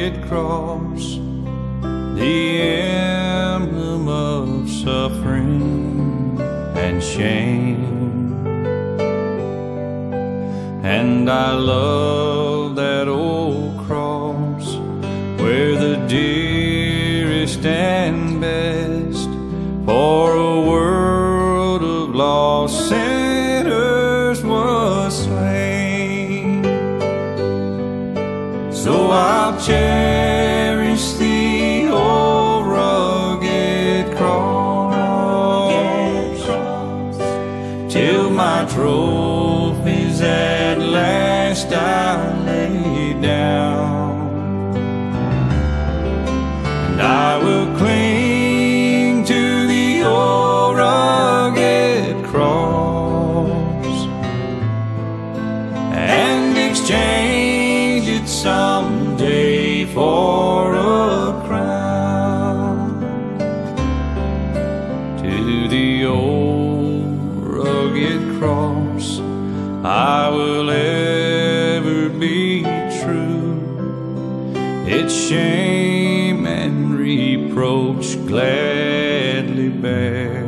rugged cross, the emblem of suffering and shame. And I love that old cross where the dearest and best for a world of lost sinners was slain. So I'll cherish the old rugged cross till my trophies at last I lay down. And I will cling to the old rugged cross and exchange it someday for a crown. To the old rugged cross I will ever be true. Its shame and reproach gladly bear.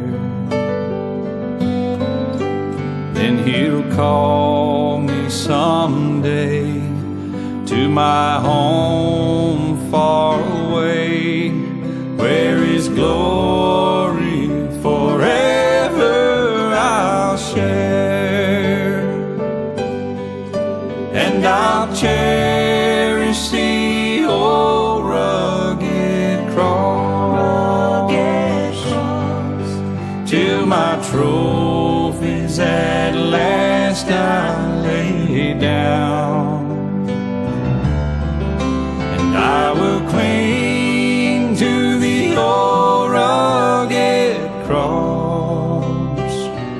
Then he'll call me someday to my home far away, where his glory forever I'll share. And I'll cherish the old rugged cross till my trophies at last I lay down. And I will cling to the old rugged cross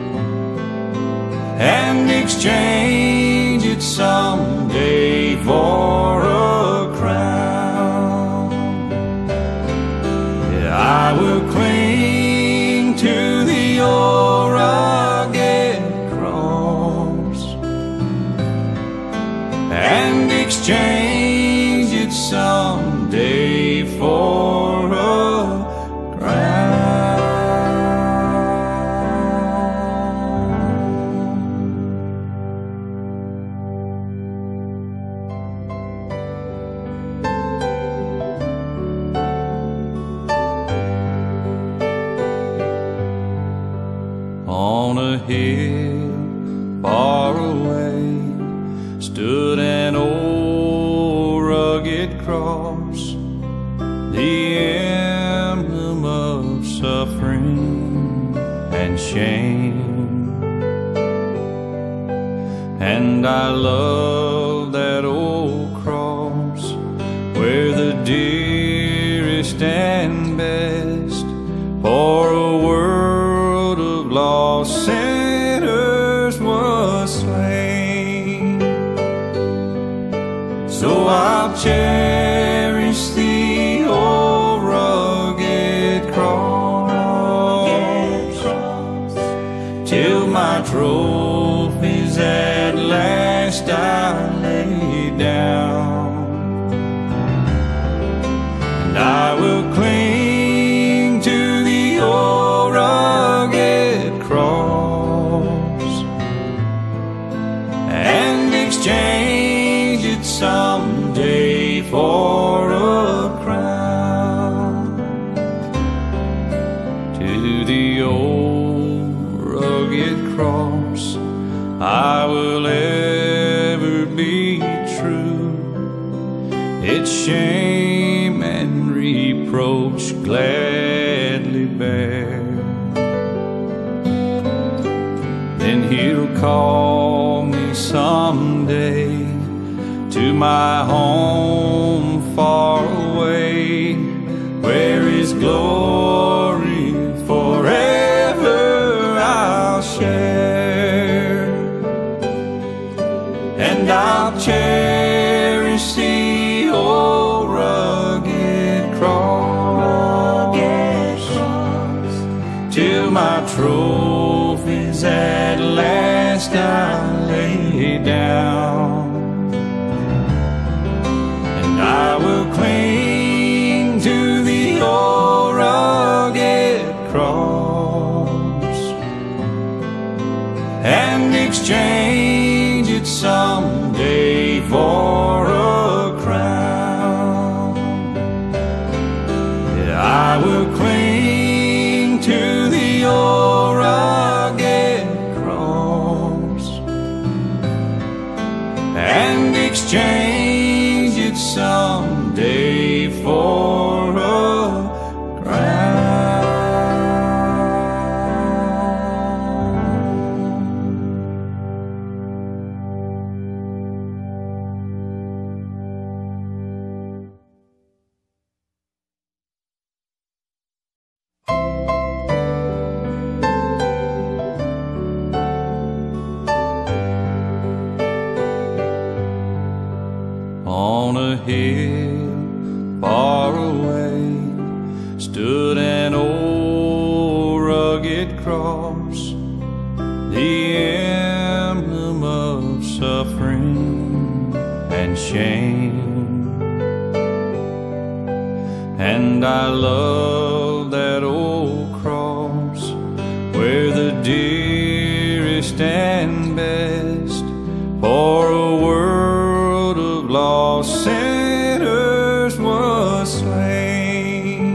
and exchange it someday for a crown. Yeah, I will cling to the old rugged cross and exchange it someday for a crown. On a hill far away stood an old rugged cross, the emblem of suffering and shame. And I love that old cross where the dearest and best for a world of lost sinners was slain. So I'll cherish the old rugged cross till my trophies at last I lay down. And I will cling to the old rugged cross and exchange it someday for a crown. To the old rugged cross I will ever be true. Its shame and reproach gladly bear. Then he'll call me someday to my home far away, where his glory forever I'll share. And I'll cherish the old rugged cross till my trophies at last I lay down. And I will cling exchange it someday for a crown. Yeah, I will cling to the old rugged cross and exchange it someday for a crown. On a hill far away stood an old rugged cross, the emblem of suffering and shame. And I love that old cross where the dearest and best for a world of lost sinners was slain.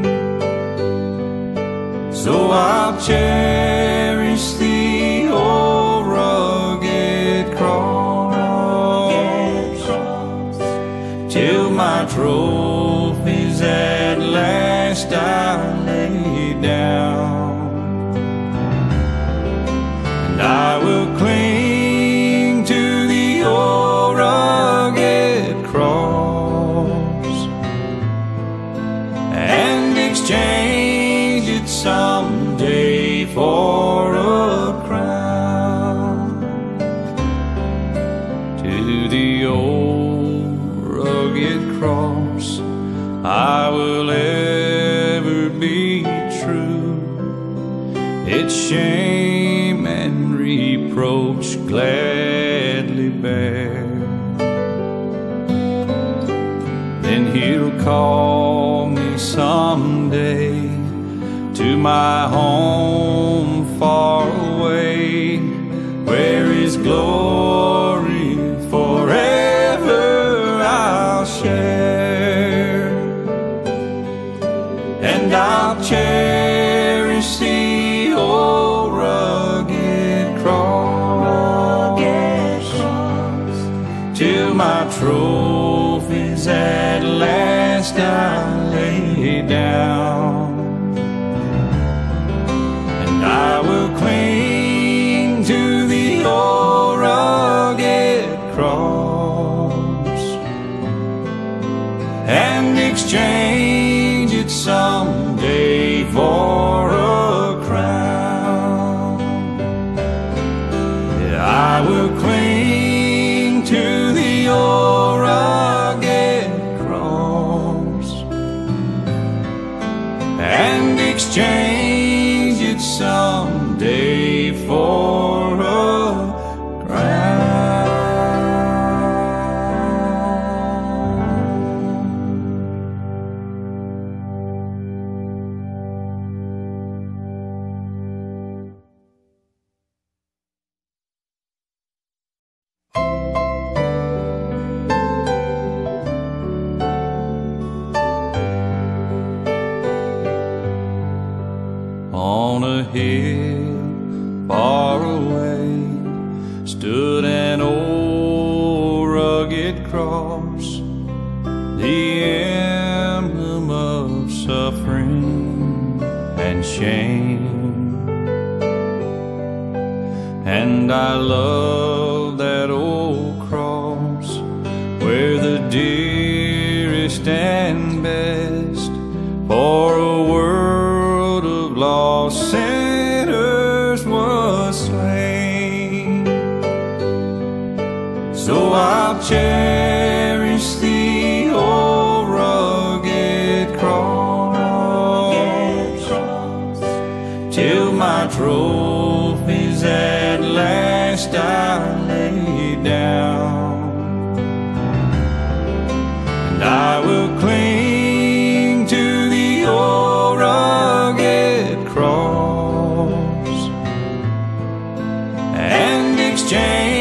So I'll cherish the old rugged cross till my trophies at last I lay down, and I will cling to the old rugged cross and exchange it someday for a crown. To the old rugged cross I will ever be true, its shame and reproach gladly bear. Then he'll call me someday to my home far away, where his glory forever I'll share. And I'll cherish the old rugged cross till my trophies at last I lay down, and I will cling to the old rugged cross and exchange it someday for a crown. Yeah, I will cling to the old rugged cross and exchange it someday for a crown. On a hill far away stood an old rugged cross, the emblem of suffering and shame. And I love that old cross where the dearest and best for a world of lost sinners was slain. So I'll cherish the old rugged cross till my trophies at last I lay down, and I will cling to the old rugged cross and exchange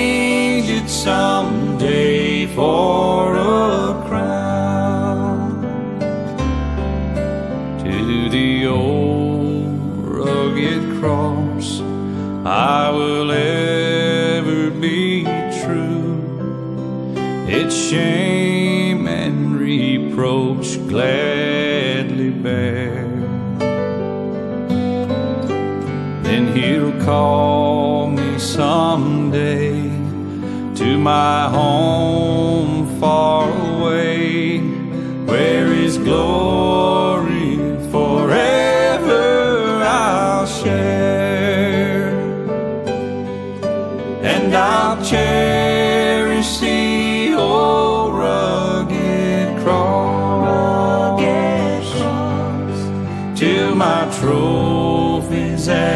I will ever be true. Its shame and reproach gladly bear. Then he'll call me someday to my home far away, where his glory forever I'll share. And I'll cherish the old rugged cross till my trophies